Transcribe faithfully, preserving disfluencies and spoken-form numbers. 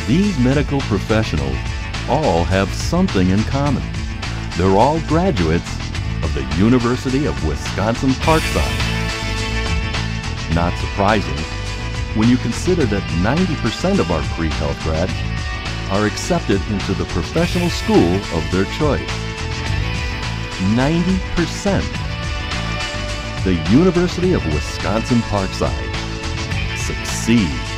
These medical professionals all have something in common. They're all graduates of the University of Wisconsin-Parkside. Not surprising when you consider that ninety percent of our pre-health grads are accepted into the professional school of their choice. ninety percent. The University of Wisconsin-Parkside. Succeed.